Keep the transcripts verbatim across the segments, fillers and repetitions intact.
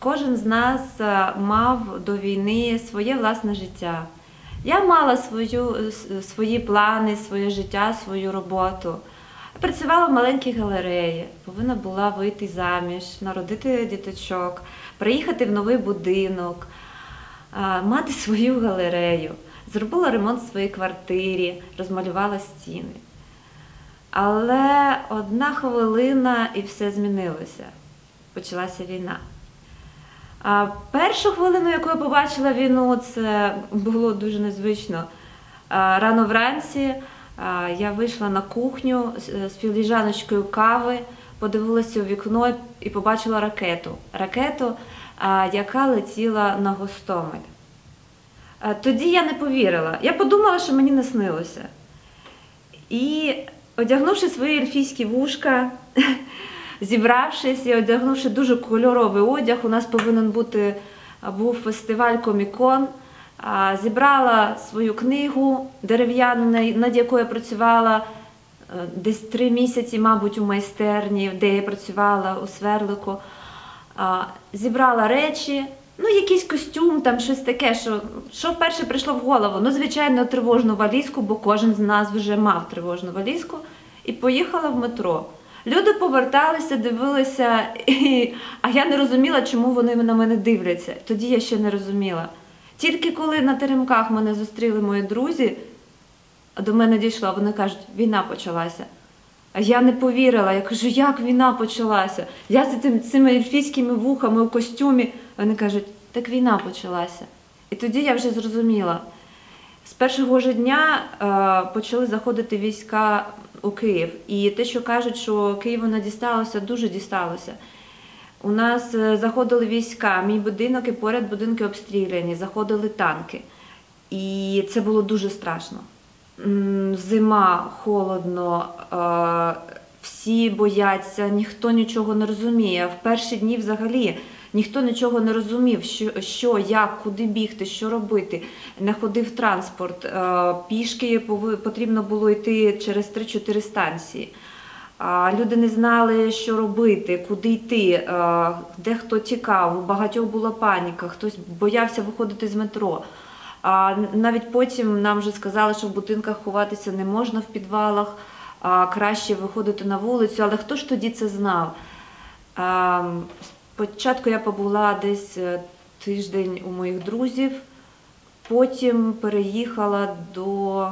Кожен з нас мав до війни своє власне життя. Я мала свою, свої плани, своє життя, свою роботу. Працювала в маленькій галереї, повинна була вийти заміж, народити діточок, приїхати в новий будинок, мати свою галерею. Зробила ремонт в своїй квартирі, розмалювала стіни. Але одна хвилина і все змінилося. Почалася війна. А першу хвилину, яку я побачила війну, це було дуже незвично. Рано вранці я вийшла на кухню з філіжаночкою кави, подивилася у вікно і побачила ракету. Ракету, яка летіла на Гостомель. Тоді я не повірила. Я подумала, що мені не снилося. І одягнувши свої ельфійські вушка, зібравшись і одягнувши дуже кольоровий одяг, у нас повинен бути, був фестиваль Комікон, зібрала свою книгу дерев'яну, над якою я працювала десь три місяці, мабуть, у майстерні, де я працювала у Сверлику. Зібрала речі, ну якийсь костюм, там щось таке, що, що вперше прийшло в голову. Ну, звичайно, тривожну валізку, бо кожен з нас вже мав тривожну валізку, і поїхала в метро. Люди поверталися, дивилися, і... а я не розуміла, чому вони на мене дивляться. Тоді я ще не розуміла. Тільки коли на теремках мене зустріли мої друзі, до мене дійшло, вони кажуть, війна почалася. А я не повірила, я кажу, як війна почалася? Я з цими ельфійськими вухами у костюмі. Вони кажуть, так війна почалася. І тоді я вже зрозуміла. З першого ж дня е, почали заходити війська у Київ. І те, що кажуть, що Києву не дісталося, дуже дісталося. У нас заходили війська, мій будинок і поряд будинки обстріляні, заходили танки. І це було дуже страшно. Зима, холодно, всі бояться, ніхто нічого не розуміє. В перші дні взагалі ніхто нічого не розумів, що, що як, куди бігти, що робити. Не ходив транспорт, пішки потрібно було йти через три-чотири станції. Люди не знали, що робити, куди йти, де хто тікав, у багатьох була паніка, хтось боявся виходити з метро. А навіть потім нам вже сказали, що в будинках ховатися не можна в підвалах, а краще виходити на вулицю, але хто ж тоді це знав? Спочатку я побула десь тиждень у моїх друзів, потім переїхала до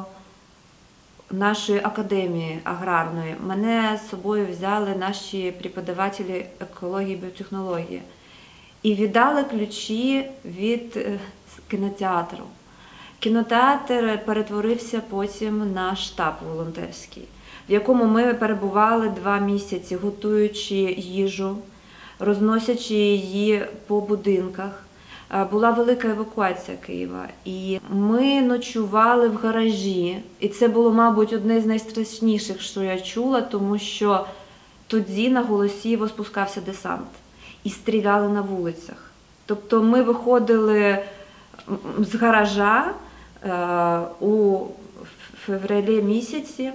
нашої академії аграрної. Мене з собою взяли наші преподавателі екології і біотехнології і віддали ключі від кінотеатру. Кінотеатр перетворився потім на штаб волонтерський, в якому ми перебували два місяці, готуючи їжу, розносячи її по будинках. Була велика евакуація Києва, і ми ночували в гаражі. І це було, мабуть, одне з найстрашніших, що я чула, тому що тоді на Голосіїво спускався десант і стріляли на вулицях. Тобто ми виходили з гаража е, у февралі місяці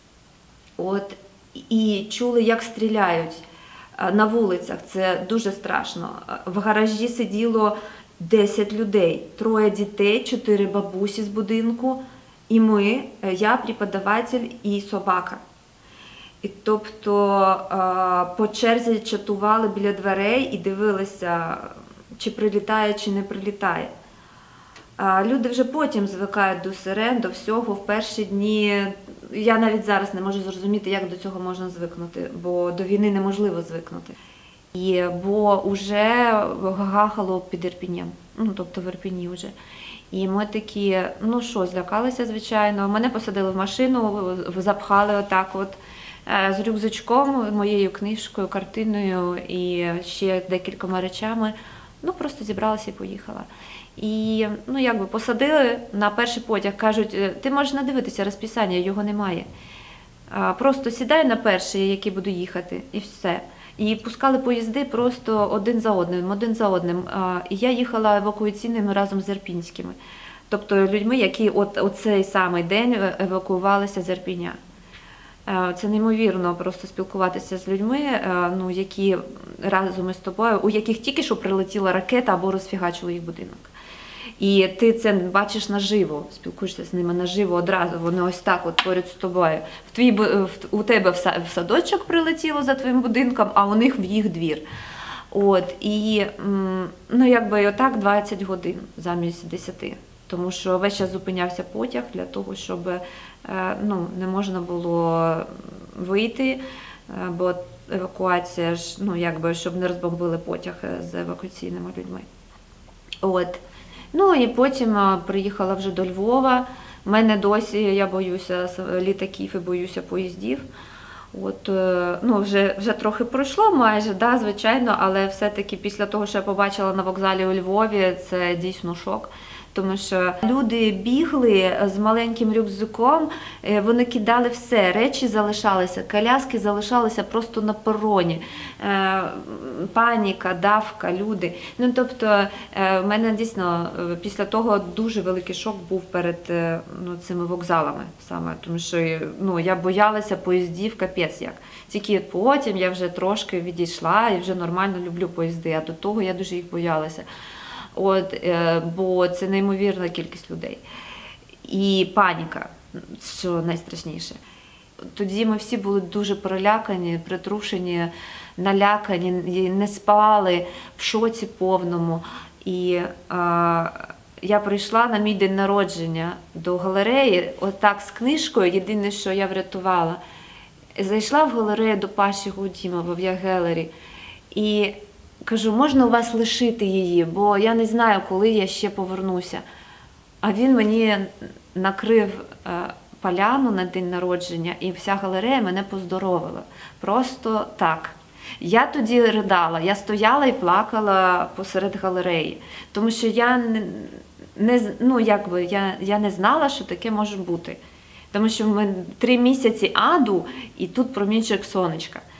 от, і чули, як стріляють на вулицях. Це дуже страшно. В гаражі сиділо десять людей, троє дітей, чотири бабусі з будинку, і ми, я, преподаватель і собака. І тобто по черзі чатували біля дверей і дивилися, чи прилітає, чи не прилітає. Люди вже потім звикають до сирен, до всього. В перші дні, я навіть зараз не можу зрозуміти, як до цього можна звикнути, бо до війни неможливо звикнути. І, бо вже гахало під Ірпінем, ну, тобто в Ірпіні вже. І ми такі, ну що, злякалися, звичайно. Мене посадили в машину, запхали отак от з рюкзачком, моєю книжкою, картиною і ще декількома речами. Ну, просто зібралася і поїхала. І, ну, якби посадили на перший потяг, кажуть, ти можеш надивитися розписання, його немає. Просто сідай на перший, який буду їхати, і все. І пускали поїзди просто один за одним, один за одним. І я їхала евакуаційними разом з ірпінськими. Тобто людьми, які от, от цей самий день евакуювалися з Ірпіня. Е, Це неймовірно просто спілкуватися з людьми, е, ну, які разом із тобою, у яких тільки що прилетіла ракета або розфігачила їх будинок. І ти це бачиш наживо, спілкуєшся з ними наживо одразу, вони ось так от поряд з тобою. В твій, в, у тебе в садочок прилетіло за твоїм будинком, а у них в їх двір. От, і, ну, якби отак двадцять годин замість десяти. Тому що весь час зупинявся потяг для того, щоб, ну, не можна було вийти, бо евакуація ж, ну, якби, щоб не розбомбили потяг з евакуаційними людьми. От. Ну і потім приїхала вже до Львова. У мене досі, я боюся літаків і боюся поїздів. От, ну, вже, вже трохи пройшло майже, да, звичайно, але все-таки після того, що я побачила на вокзалі у Львові, це дійсно шок. Тому що люди бігли з маленьким рюкзаком, вони кидали все, речі залишалися, коляски залишалися просто на пероні. Паніка, давка, люди. Ну, тобто, в мене дійсно після того дуже великий шок був перед, ну, цими вокзалами саме, тому що, ну, я боялася поїздів капець як. Тільки потім я вже трошки відійшла і вже нормально люблю поїзди, а до того я дуже їх боялася. От, бо це неймовірна кількість людей. І паніка, що найстрашніше. Тоді ми всі були дуже перелякані, притрушені, налякані, не спали, в шоці повному. І а, я прийшла на мій день народження до галереї, отак з книжкою, єдине, що я врятувала. Зайшла в галерею до Паші Гудімова в Я-Гелері і кажу, можна у вас лишити її, бо я не знаю, коли я ще повернуся. А він мені накрив поляну на день народження, і вся галерея мене поздоровила. Просто так. Я тоді ридала, я стояла і плакала посеред галереї, тому що я не, не, ну, якби, я, я не знала, що таке може бути. Тому що ми три місяці аду, і тут промінчик сонечка.